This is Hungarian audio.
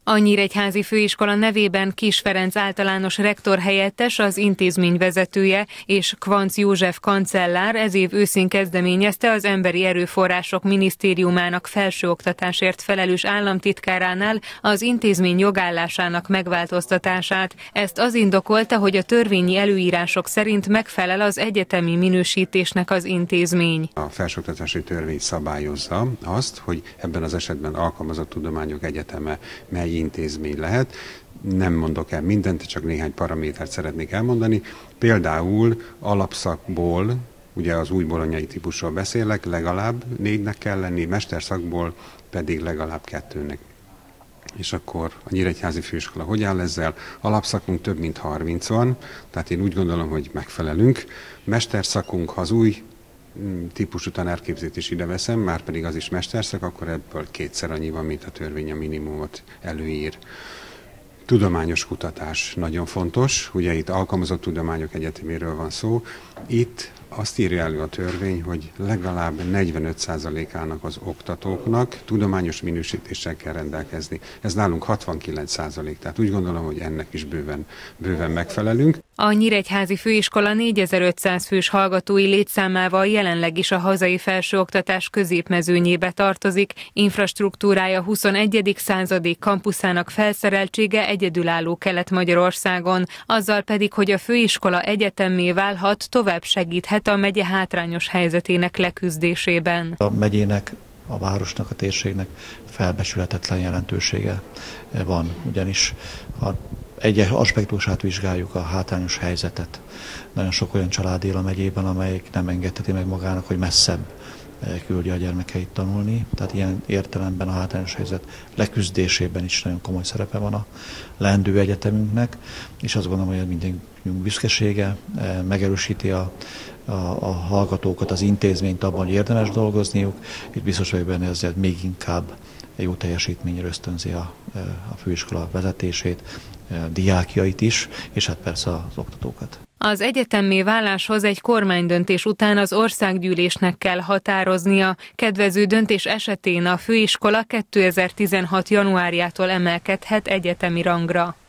A Nyíregyházi Főiskola nevében Kiss Ferenc általános rektor helyettes, az intézmény vezetője és Kvancz József kancellár ez év őszén kezdeményezte az Emberi Erőforrások Minisztériumának felsőoktatásért felelős államtitkáránál az intézmény jogállásának megváltoztatását. Ezt az indokolta, hogy a törvényi előírások szerint megfelel az egyetemi minősítésnek az intézmény. A felsőoktatási törvény szabályozza azt, hogy ebben az esetben Alkalmazott Tudományok Egyeteme mely intézmény lehet. Nem mondok el mindent, csak néhány paramétert szeretnék elmondani. Például alapszakból, ugye az új bolonyai típusról beszélek, legalább 4-nek kell lenni, mesterszakból pedig legalább 2-nek. És akkor a Nyíregyházi Főiskola hogy áll ezzel? Alapszakunk több mint 30 van, tehát én úgy gondolom, hogy megfelelünk. Mesterszakunk, ha az új típusú tanárképzést is ide veszem, már pedig az is mesterszak, akkor ebből 2-szer annyi van, mint a törvény a minimumot előír. Tudományos kutatás nagyon fontos, ugye itt Alkalmazott Tudományok Egyeteméről van szó. Itt azt írja elő a törvény, hogy legalább 45%-ának az oktatóknak tudományos minősítéssel kell rendelkezni. Ez nálunk 69%, tehát úgy gondolom, hogy ennek is bőven megfelelünk. A Nyíregyházi Főiskola 4500 fős hallgatói létszámával jelenleg is a hazai felsőoktatás középmezőnyébe tartozik, infrastruktúrája 21. századi, kampuszának felszereltsége egyedülálló Kelet-Magyarországon, azzal pedig, hogy a főiskola egyetemmé válhat, tovább segíthet a megye hátrányos helyzetének leküzdésében. A megyének, a városnak, a térségnek felbecsülhetetlen jelentősége van, ugyanis egy aspektusát vizsgáljuk, a hátrányos helyzetet. Nagyon sok olyan család él a megyében, amelyik nem engedheti meg magának, hogy messzebb küldje a gyermekeit tanulni. Tehát ilyen értelemben a hátrányos helyzet leküzdésében is nagyon komoly szerepe van a leendő egyetemünknek, és azt gondolom, hogy ez mindenkiünk büszkesége, megerősíti a hallgatókat, az intézményt abban, hogy érdemes dolgozniuk. Itt biztos vagyok benne, ezzel még inkább jó teljesítményre ösztönzi a főiskola vezetését, diákjait is, és hát persze az oktatókat. Az egyetemmé váláshoz egy kormánydöntés után az országgyűlésnek kell határoznia. Kedvező döntés esetén a főiskola 2016. januárjától emelkedhet egyetemi rangra.